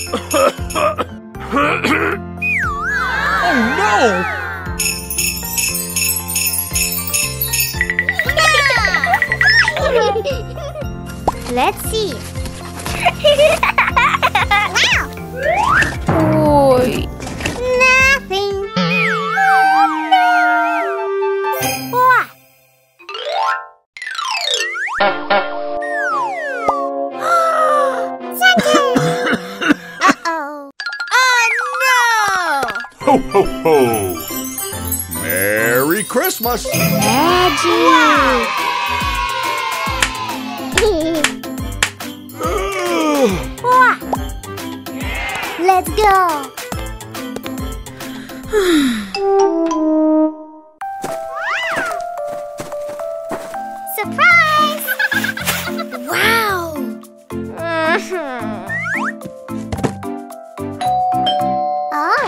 Oh no! Let's see. Oi. Nothing. Oh, no. What? Santa! Uh-oh. Oh, Ho ho ho! Merry Christmas! no! Magic! What? Let's go. Surprise! Wow! Oh.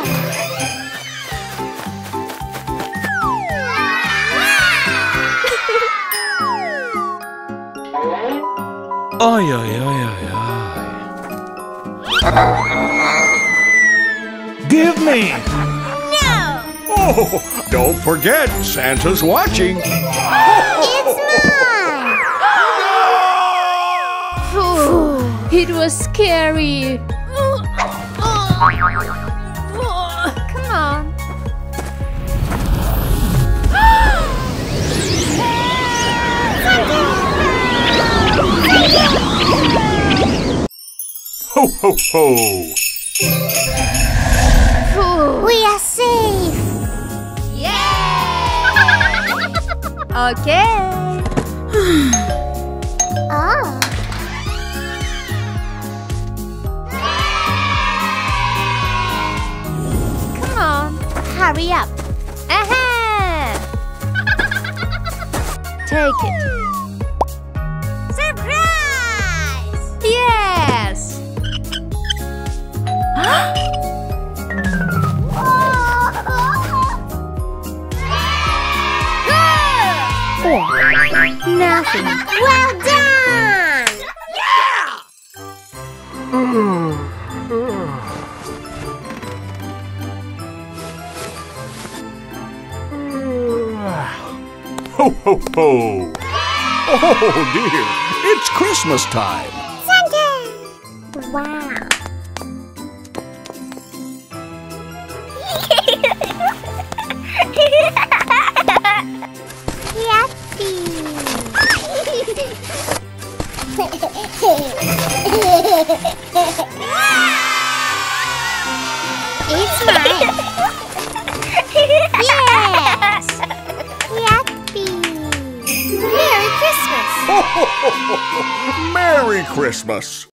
Ay, ay, ay, ay, ay. Give me! No! Oh, don't forget, Santa's watching. It's mine! Phew, it was scary. Come on. Ho ho ho! Phew. We are safe. Okay. Oh. Come on, hurry up. Aha! Take it. Surprise! Yes. Nothing. Well done! Ho ho ho! Oh dear, it's Christmas time. Santa! Wow. It's mine. Yes. Yuppie. Merry Christmas. Merry Christmas!